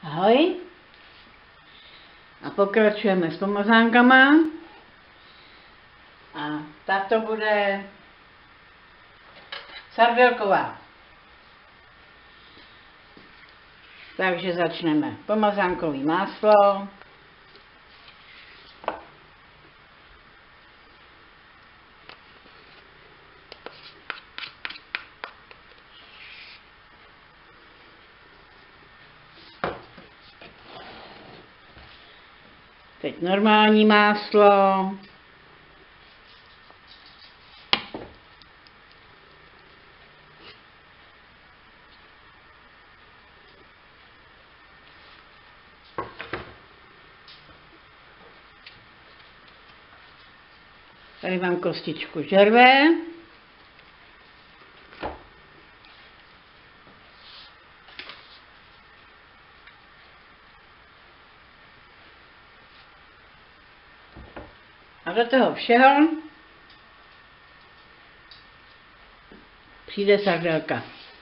Ahoj. A pokračujeme s pomazánkama. A tato bude sardelková. Takže začneme. Pomazánkový máslo. Teď normální máslo. Tady mám kostičku žerve. A do toho všeho přijde sardelka.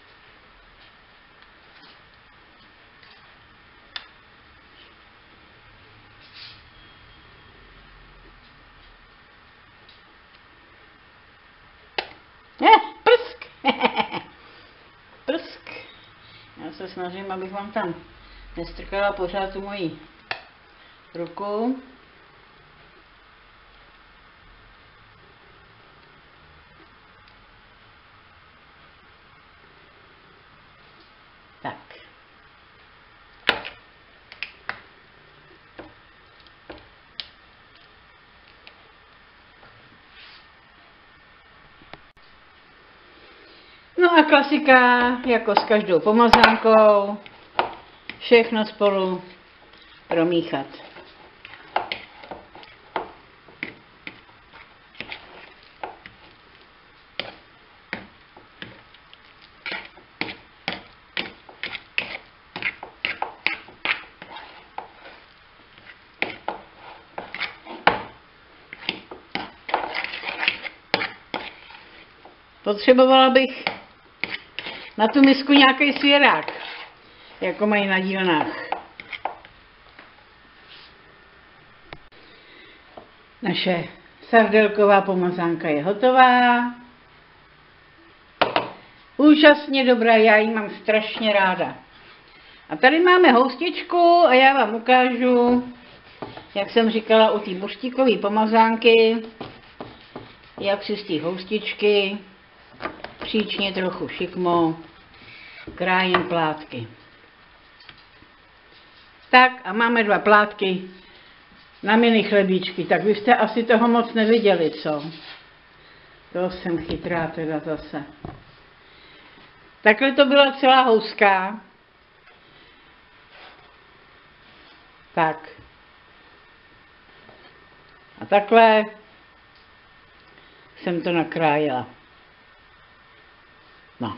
Prsk! Prsk! Já se snažím, abych vám tam nestrkala pořád tu moji ruku. Tak. No a klasika, jako s každou pomazánkou, všechno spolu promíchat. Potřebovala bych na tu misku nějaký svěrák, jako mají na dílnách. Naše sardelková pomazánka je hotová. Úžasně dobrá, já ji mám strašně ráda. A tady máme houstičku a já vám ukážu, jak jsem říkala u té buřtíkové pomazánky, jak si z té houstičky příčně trochu šikmo krájem plátky. Tak a máme 2 plátky na mini chlebíčky, tak vy jste asi toho moc neviděli, co? To jsem chytrá teda zase. Takhle to byla celá houska. Tak. A takhle jsem to nakrájela. No.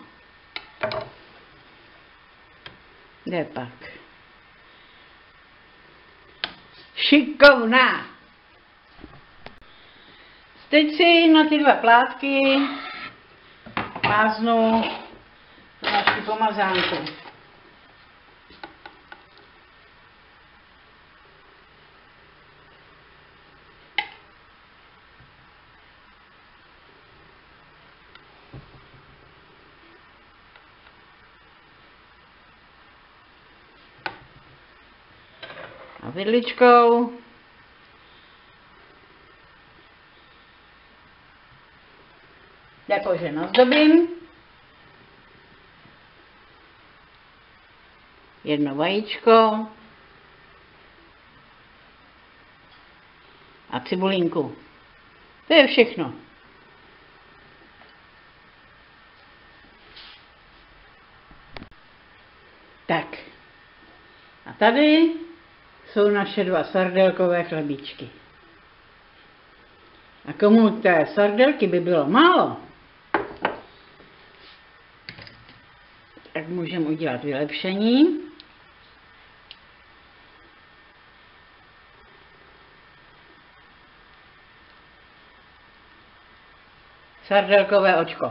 Kde pak? Šikovná! Teď si na ty 2 plátky máznu naši pomazánku. A vidličkou jakože nazdobím. 1 vajíčko a cibulinku. To je všechno. Tak. A tady jsou naše 2 sardelkové chlebíčky. A komu té sardelky by bylo málo, tak můžeme udělat vylepšení. Sardelkové očko.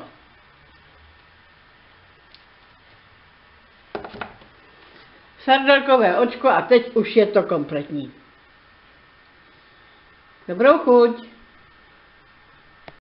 sardelkové očko a teď už je to kompletní. Dobrou chuť!